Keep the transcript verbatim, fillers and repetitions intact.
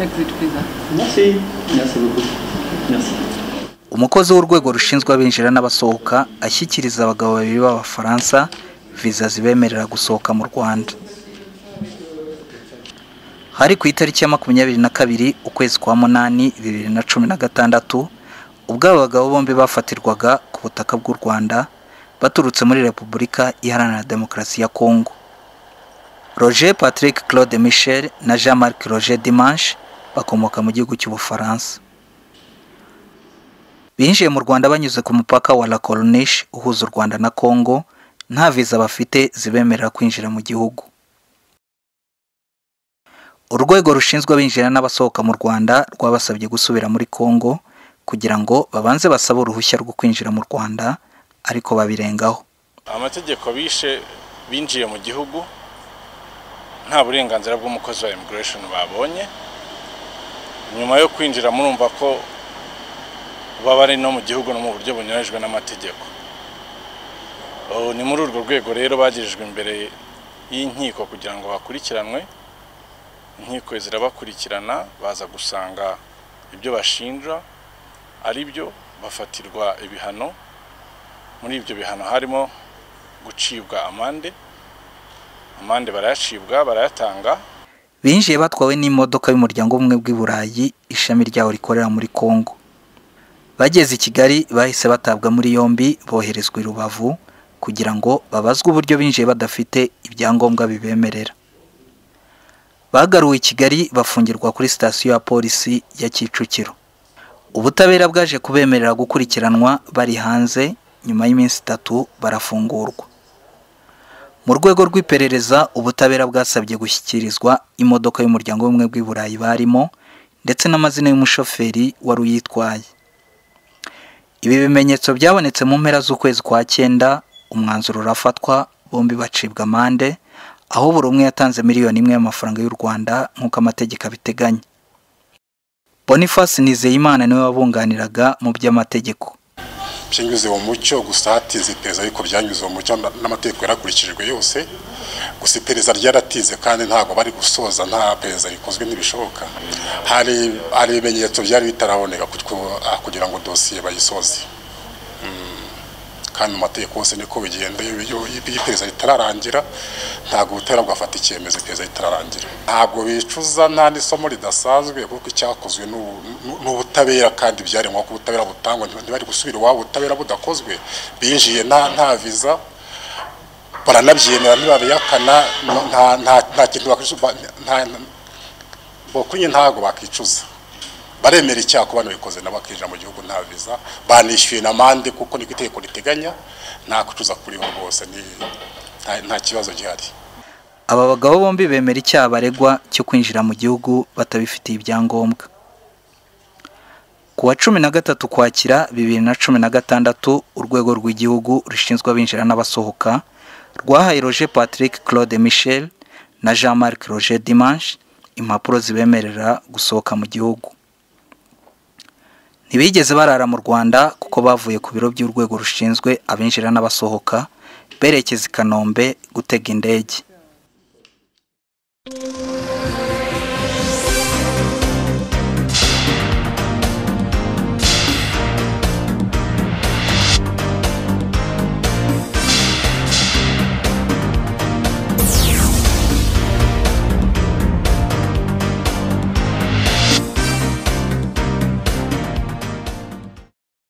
Exit visa. Merci. Merci beaucoup. Merci. Umukozi w'urwego rushinzwe abinjira n'abasohoka ashyikiriza abagabo babiri b'Abafaransa viza zibemerera gusohoka mu Rwanda. Hari ku itariki ya makumyabiri na kabiri ukwezi kwa munani bibiri na cumi na gatandatu ubwo abagabo bombi bafatirwaga ku butaka bw'u Rwanda baturutse muri Repubulika Iharanira Demokarasi ya Kongo. Roger Patrick Claude Michel na Jean-Marc Roger Dimanche bakomoka mu gihugu cy'Ubufaransa. Binjiye mu Rwanda banyuze ku mupaka wa La Corniche uhuza u Rwanda na Kongo, nta viza bafite zibemerera kwinjira mu gihugu. Urwego rushinzwe abinjira n'abasohoka mu Rwanda rwabasabye gusubira muri Kongo kugira ngo babanze basabe uruhushya rwo kwinjira mu Rwanda, ariko babirengaho. Amategeko bishe binjiye mu gihugu nta burenganzira bw'umukozi wa immigration babonye. Nyuma yo kwinjira murumva ko baba ari no mu gihugu no mu buryo bunyuranyijwe n'amategeko. Ni muri urwo rwego rero bagirijwe imbere y'inkiko kugira ngo bakurikiranwe. Inkiko zirabakurikirana baza gusanga ibyo bashinja ari byo, bafatirwa ibihano. Muri ibyo bihano harimo gucibwa amande. Amande barayacibwa barayatanga. Binjiye batwawe n'imodoka y'umuryango w'ubumwe bw'i Burayi ishami ryawo rikorera muri Kongo. Bageze i Kigali bahise batabwa muri yombi boherezwa i Rubavu kugira ngo babazwe uburyo binjiye badafite ibyangombwa bibemerera. Bagaruwe i Kigali bafungirwa kuri sitasiyo ya polisi ya Kicukiro. Ubutabera bwaje kubemerera gukurikiranwa bari hanze, nyuma y'iminsi itatu barafungurwa. Mu rwego rw'iperereza ubutabera bwasabye gushyikirizwa imodoka y'umuryango w'ubumwe bw'i Burayi barimo ndetse n'amazina y'umushoferi wari uyitwaye. Ibi bimenyetso byabonetse mu mpera z'ukwezi kwa cyenda, umwanzuro urafatwa, bombi bacibwa amande, aho buri umwe yatanze miliyoni imwe y'amafaranga y'u Rwanda nk'uko amategeko abiteganya. Boniface Nizeyimana niwe wabunganiraga mu by'amategeko. Byanyuze mu mucyo gusa hatize iperereza, ariko byanyuze mu mucyo n'amategeko yarakurikijwe yose. Gusa iperereza ryaratize kandi ntago bari gusoza, nta perereza rikozwe n'ibishoboka. Hari hari ibimenyetso byari bitaraboneka kugira ngo dosiye bayisoze. Kandi amategeko yose niko bigenda, iyo iperereza ritararangira ntago utera bwafata icyemezo iperereza ritararangira. Ntabwo bicuza nta n'isomo ridasanzwe kuko icyakozwe n'ubutabera kandi byari nko ubutabera butangwa ntibari gusubira iwabo ubutabera budakozwe. Binjiye nta nta viza baranabyemera ntibabiyakana, nta nta nta kintu bakishuba, nta bokunye ntago bakicuza. Baremera icyaha ku bantu bikoze n'abakinjira mu gihugu nta viza, banishyuye n'amande kuko niko itegeko riteganya, nta kucuza kuri ho bose, ni nta kibazo gihari. Aba bagabo bombi bemera icyaha baregwa cyo kwinjira mu gihugu batabifitiye ibyangombwa. Ku wa cumi na gatatu Ukwakira bibiri na cumi na gatandatu urwego rw'igihugu rushinzwe abinjira n'abasohoka rwahaye Roger Patrick Claude Michel na Jean-Marc Roger Dimanche impapuro zibemerera gusohoka mu gihugu. Ntibigeze barara mu Rwanda kuko bavuye ku biro by'urwego rushinzwe abinjira n'abasohoka berekeza i Kanombe gutega indege.